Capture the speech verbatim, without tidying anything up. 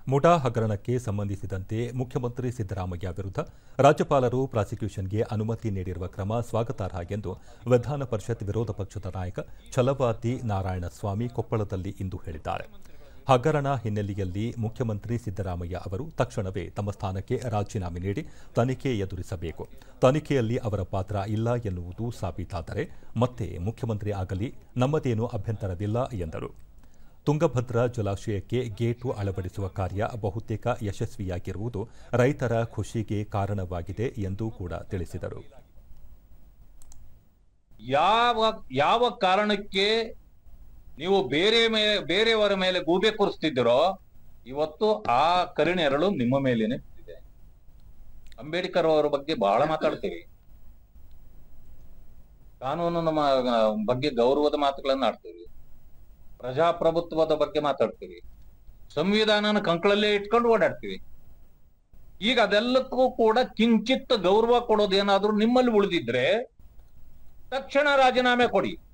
ಮುಠಾ ಹಗರಣಕ್ಕೆ ಸಂಬಂಧಿಸಿದಂತೆ ಮುಖ್ಯಮಂತ್ರಿ ಸಿದ್ದರಾಮಯ್ಯ ವಿರುದ್ಧ ರಾಜ್ಯಪಾಲರು ಪ್ರಾಸಿಕ್ಯೂಷನ್ಗೆ ಅನುಮತಿ ನೀಡಿರುವ ಕ್ರಮ ಸ್ವಾಗತಾರ್ಹ ಎಂದು ವಿಧಾನ ಪರಿಷತ್ ವಿರೋಧ ಪಕ್ಷದ ನಾಯಕ ಛಲವಾದಿ ನಾರಾಯಣಸ್ವಾಮಿ ಕೊಪ್ಪಳದಲ್ಲಿ ಇಂದು ಹೇಳಿದ್ದಾರೆ. ಹಗರಣ ಹಿನ್ನೆಲೆಯಲ್ಲಿ ಮುಖ್ಯಮಂತ್ರಿ ಸಿದ್ದರಾಮಯ್ಯ ಅವರು ತಕ್ಷಣವೇ ತಮ್ಮ ಸ್ಥಾನಕ್ಕೆ ರಾಜೀನಾಮೆ ನೀಡಿ ತನಿಖೆ ಎದುರಿಸಬೇಕು. ತನಿಖೆಯಲ್ಲಿ ಅವರ ಪಾತ್ರ ಇಲ್ಲ ಎನ್ನುವುದು ಸಾಬೀತಾದರೆ ಮತ್ತೆ ಮುಖ್ಯಮಂತ್ರಿ ಆಗಲಿ ನಮ್ಮದೇನೂ ಅಭ್ಯಂತರವಿಲ್ಲ ಎಂದರು. ತುಂಗಭದ್ರಾ ಜಲಾಶಯಕ್ಕೆ ಗೇಟು ಅಳವಡಿಸುವ ಕಾರ್ಯ ಬಹುತೇಕ ಯಶಸ್ವಿಯಾಗಿರುವುದು ರೈತರ ಖುಷಿಗೆ ಕಾರಣವಾಗಿದೆ ಎಂದು ಕೂಡ ತಿಳಿಸಿದರು. ಯಾವ ಯಾವ ಕಾರಣಕ್ಕೆ ನೀವು ಬೇರೆ ಮೇಲೆ ಬೇರೆಯವರ ಮೇಲೆ ಗೂಬೆ ಕೂರಿಸ್ತಿದ್ದೀರೋ ಇವತ್ತು ಆ ಕರುಣೆರಳು ನಿಮ್ಮ ಮೇಲೇನೆ ಬಿದ್ದಿದೆ. ಅಂಬೇಡ್ಕರ್ ಅವರ ಬಗ್ಗೆ ಬಹಳ ಮಾತಾಡ್ತೀವಿ, ಕಾನೂನು ನಮ್ಮ ಬಗ್ಗೆ ಗೌರವದ ಮಾತುಗಳನ್ನ ಆಡ್ತೀವಿ, ಪ್ರಜಾಪ್ರಭುತ್ವದ ಬಗ್ಗೆ ಮಾತಾಡ್ತೀವಿ, ಸಂವಿಧಾನನ ಕಂಕಳಲ್ಲೇ ಇಟ್ಕೊಂಡು ಓಡಾಡ್ತೀವಿ. ಈಗ ಅದೆಲ್ಲಕ್ಕೂ ಕೂಡ ಕಿಂಚಿತ್ ಗೌರವ ಕೊಡೋದೇನಾದ್ರೂ ನಿಮ್ಮಲ್ಲಿ ಉಳಿದಿದ್ರೆ ತಕ್ಷಣ ರಾಜೀನಾಮೆ ಕೊಡಿ.